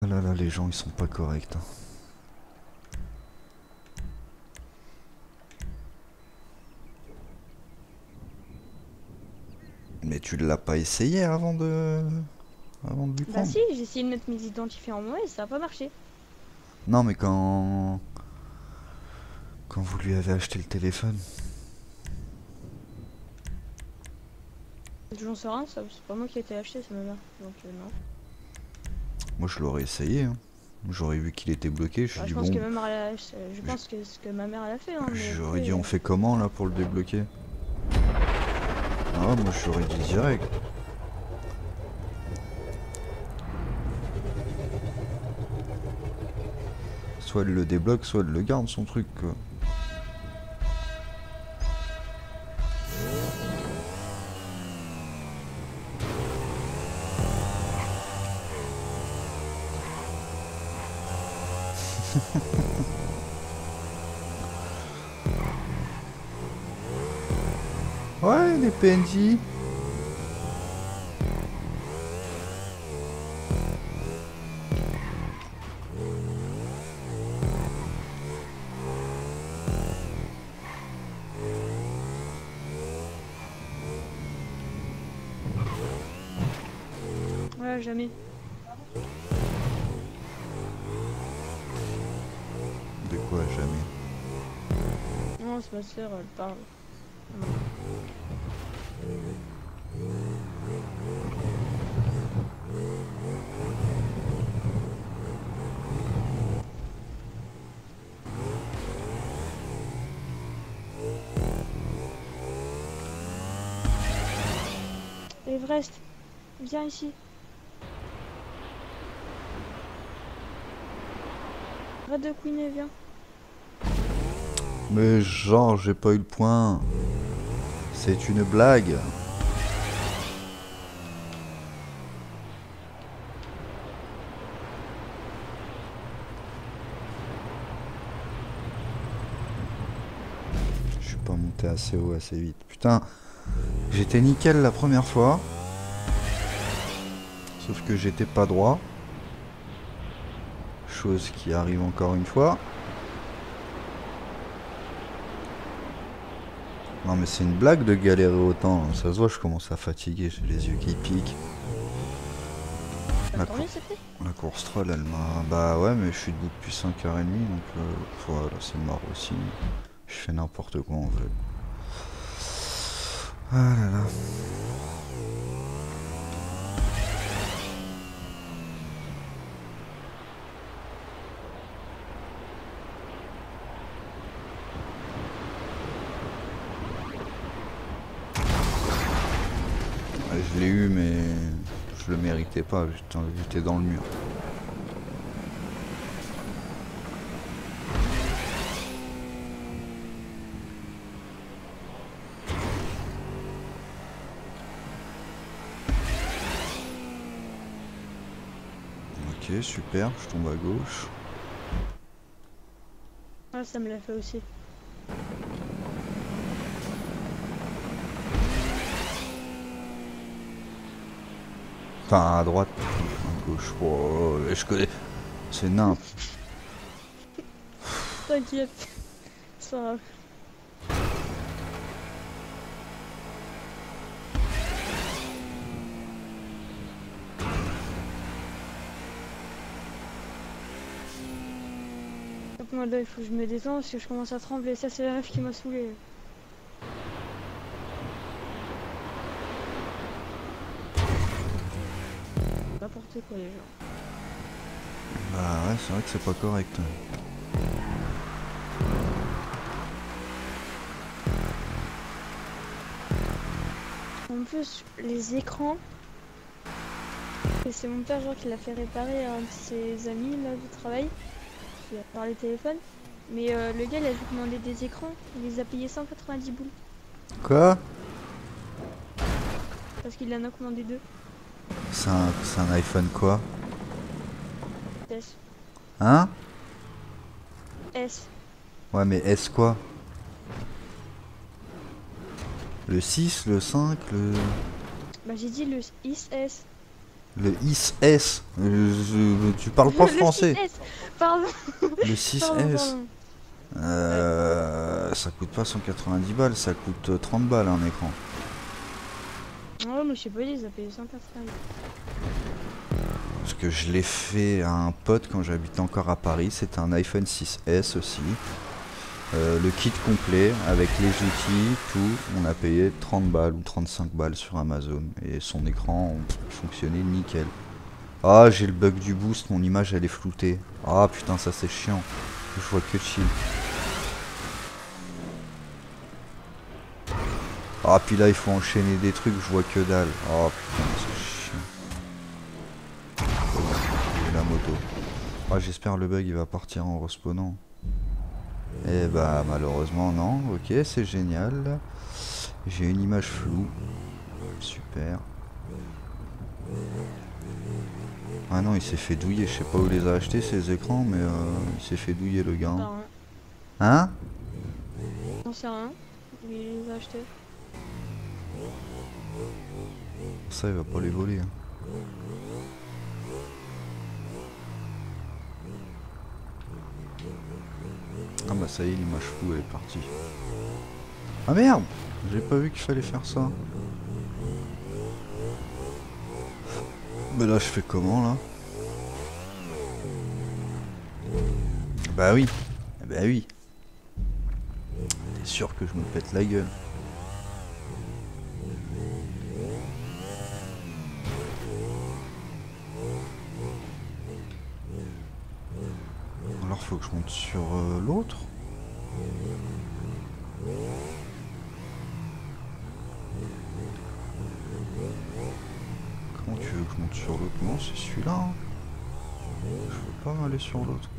là là, les gens ils sont pas corrects. Hein. Mais tu l'as pas essayé avant de lui Bah prendre? si, j'ai essayé de mettre mes identifiants en moi et ça a pas marché. Non mais quand vous lui avez acheté le téléphone. J'en sais rien, c'est pas moi qui ai été acheté ça mère. Donc non. Moi je l'aurais essayé. Hein. J'aurais vu qu'il était bloqué. Je Bah, suis dit je pense que bon, ma mère je pense que ce que ma mère elle a fait hein, mais j'aurais dit après on fait comment là pour le débloquer? Ah moi j'aurais dit direct. Soit elle le débloque, soit elle le garde son truc quoi. Ouais les PNJ. ouais jamais. De quoi jamais? Non, c'est ma soeur, elle parle. Everest, viens ici. Arrête de couiner, viens. Mais genre j'ai pas eu le point. C'est une blague. Je suis pas monté assez haut assez vite. Putain, j'étais nickel la première fois. Sauf que j'étais pas droit. Chose qui arrive encore une fois. Non mais c'est une blague de galérer autant. Ça se voit, je commence à fatiguer. J'ai les yeux qui piquent. Bah La, tant cour mieux, c'est fait. la course troll, elle m'a... Bah ouais, mais je suis debout depuis 5h30. Donc voilà, c'est mort aussi. Je fais n'importe quoi en fait. Ah là là. Ouais, je l'ai eu, mais je le méritais pas. J'étais dans le mur. Ok, super. Je tombe à gauche. Ah, ça me l'a fait aussi. Enfin, à droite. À gauche. Oh, je connais. C'est nimp. T'inquiète. Ça. Donc moi là, il faut que je me détends parce que je commence à trembler. Ça, c'est la rêve qui m'a saoulé. N'importe quoi, les gens. Bah ouais, c'est vrai que c'est pas correct. En plus, les écrans, et c'est mon père genre qui l'a fait réparer à un de ses amis là du travail, qui a parlé téléphone. Mais le gars il a juste demandé des écrans, il les a payés 190 boules Quoi? parce qu'il en a commandé deux. C'est un iPhone quoi? S. Hein? S. Ouais, mais S quoi? Le 6, le 5, le... Bah j'ai dit le 6S. Le IS. Tu parles pas Le français. 6S. Pardon. Le Pardon, 6S. pardon. Ouais. Ça coûte pas 190 balles, ça coûte 30 balles un écran. Oh, mais je sais pas, ils a payé 180. Parce que je l'ai fait à un pote quand j'habitais encore à Paris. C'était un iPhone 6S aussi. Le kit complet avec les outils, tout, on a payé 30 balles ou 35 balles sur Amazon. Et son écran fonctionnait nickel. Ah, j'ai le bug du boost, mon image elle est floutée. Ah putain, ça c'est chiant. Je vois que chill. Ah, puis là il faut enchaîner des trucs, je vois que dalle. Oh putain, c'est chiant. J'ai la moto. Ah, j'espère le bug il va partir en respawnant. Eh bah malheureusement non. Ok, c'est génial. J'ai une image floue. Super. Ah non, il s'est fait douiller. Je sais pas où les a achetés ces écrans, mais il s'est fait douiller le gars. Par un. Hein? J'en sais rien. Il les a achetés. Ça, il va pas les voler. Hein. Ah bah ça y est, l'image floue, elle est partie. Ah merde! J'ai pas vu qu'il fallait faire ça. Mais là, je fais comment là? Bah oui. Bah oui. T'es sûr que je me pète la gueule? Alors faut que je monte sur l'autre. Comment tu veux que je monte sur l'autre? Non, c'est celui-là. Hein. Je veux pas aller sur l'autre.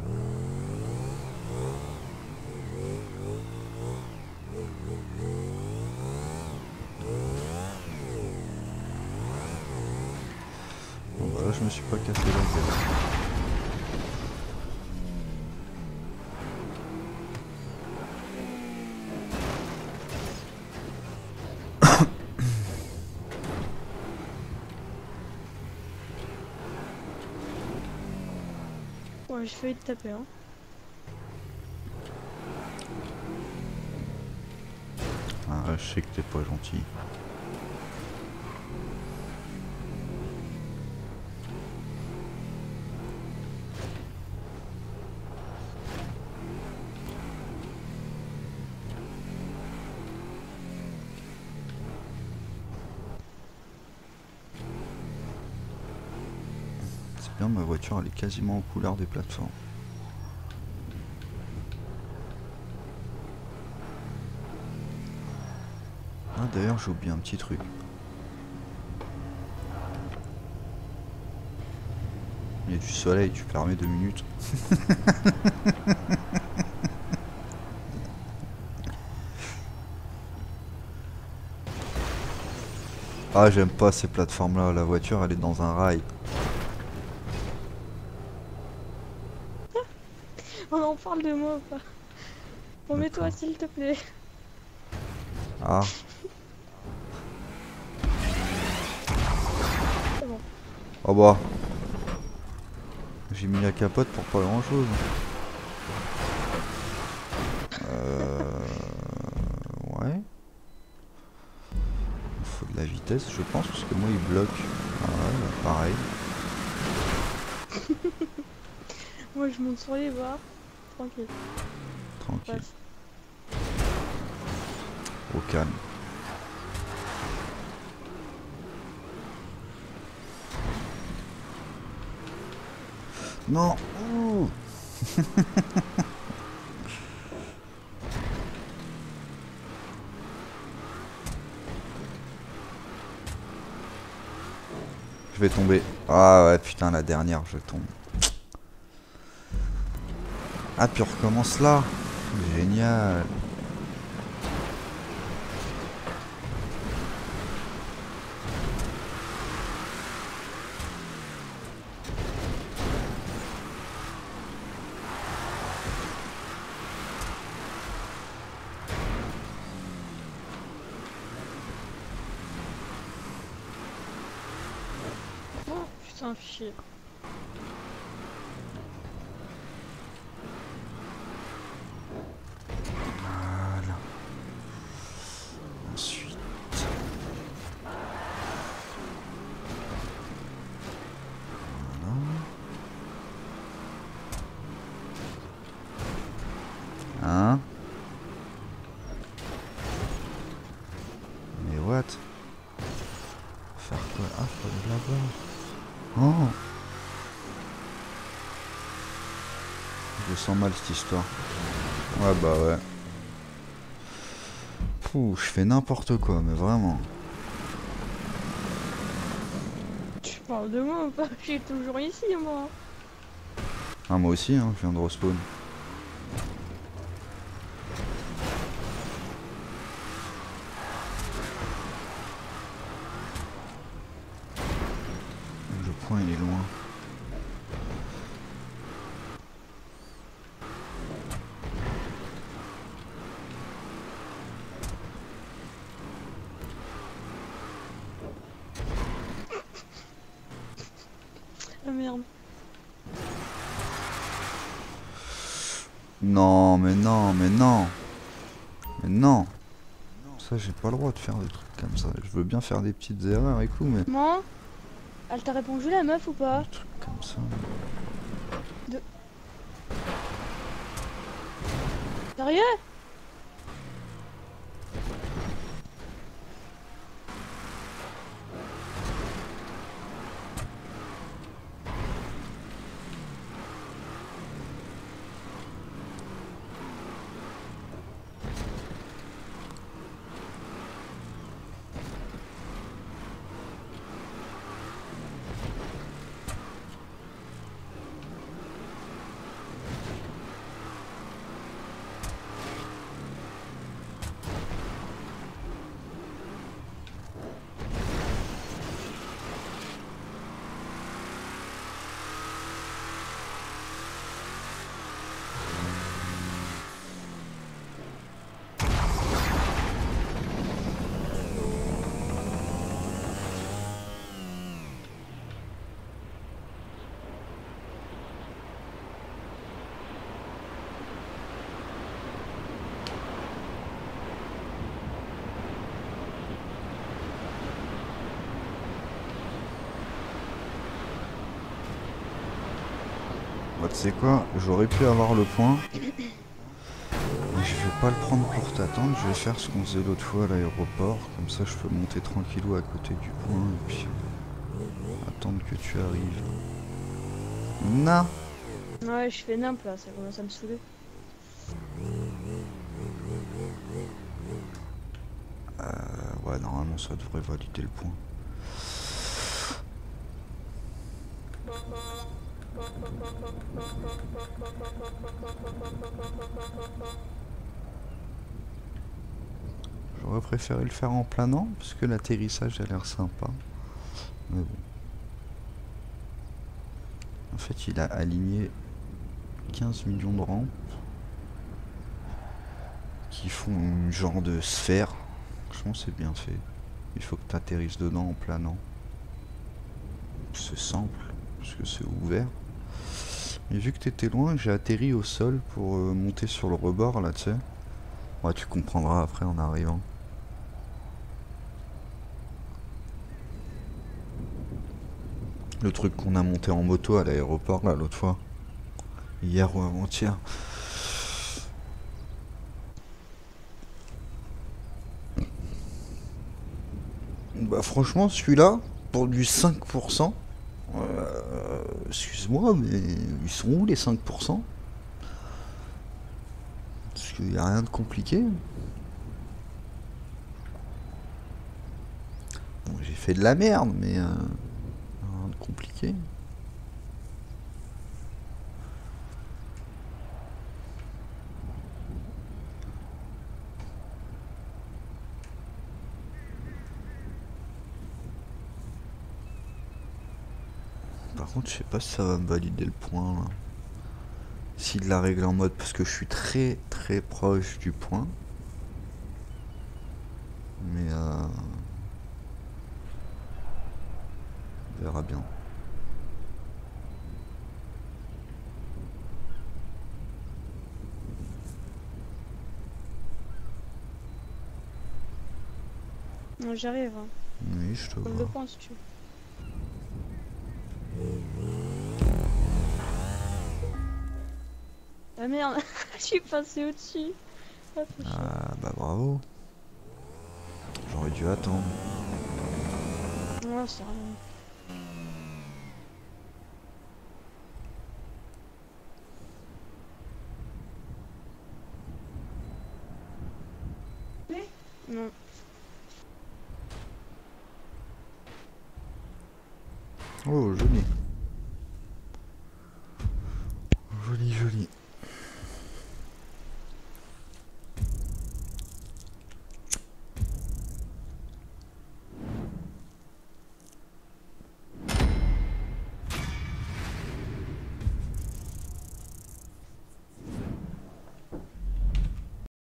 Bon bah là je me suis pas cassé la gueule. Ouais, j'ai failli te taper, hein. Ah, je sais que t'es pas gentil. C'est bien, ma voiture elle est quasiment aux couleurs des plateformes. Ah d'ailleurs j'ai oublié un petit truc. Il y a du soleil, tu permets 2 minutes. Ah j'aime pas ces plateformes là, la voiture elle est dans un rail. On en parle de moi ou pas? Remets-toi s'il te plaît. Ah. C'est bon. Oh bah. J'ai mis la capote pour pas grand chose. Ouais. Il faut de la vitesse je pense parce que moi il bloque. Ah ouais, bah, pareil. Moi je monte sur les barres. Tranquille. Tranquille. Passe. Au calme. Non. Ouh. Je vais tomber. Ah ouais putain la dernière je tombe. Ah puis on recommence là. Génial. C'est un fichier. Voilà. Ensuite. Voilà. Hein? Mais what? Faire quoi? Ah, faut aller là-bas. Oh! Je sens mal cette histoire. Ouais, bah ouais. Pouh, je fais n'importe quoi, mais vraiment. Tu parles de moi ou pas? Je suis toujours ici, moi. Ah, moi aussi, hein, je viens de respawn. Le point, il est loin. Ah merde. Non, mais non, mais non. Mais non. Ça, j'ai pas le droit de faire des trucs comme ça. Je veux bien faire des petites erreurs et tout, mais Maman, elle t'a répondu la meuf ou pas? des trucs comme ça. Sérieux? Bah, tu sais quoi, j'aurais pu avoir le point. Mais je vais pas le prendre pour t'attendre. Je vais faire ce qu'on faisait l'autre fois à l'aéroport. Comme ça, je peux monter tranquillou à côté du point et puis attendre que tu arrives. Non. Ouais, je fais nimp là, ça commence à me saouler. Ouais, normalement, ça devrait valider le point. J'aurais préféré le faire en planant parce que l'atterrissage a l'air sympa. Mais bon. En fait, il a aligné 15 millions de rampes qui font une genre de sphère. Franchement, c'est bien fait. Il faut que tu atterrisses dedans en planant. C'est simple parce que c'est ouvert. Mais vu que t'étais loin, j'ai atterri au sol pour monter sur le rebord là, tu sais. Ouais, tu comprendras après en arrivant. Le truc qu'on a monté en moto à l'aéroport là l'autre fois. Hier ou avant-hier. Bah franchement celui-là, pour du 5%, excuse-moi, mais ils sont où les 5%? Parce qu'il n'y a rien de compliqué. Bon, j'ai fait de la merde, mais rien de compliqué. Par contre, je sais pas si ça va me valider le point là. S'il la règle en mode, parce que je suis très très proche du point. Mais on verra bien. Non, j'arrive. Hein. Oui, je te Comme vois. le point si tu veux. Ah merde, je suis passé au-dessus. Ah, fait chier. Ah bah bravo. J'aurais dû attendre. Oh, c'est rien. Non. Oh, joli. Joli, joli.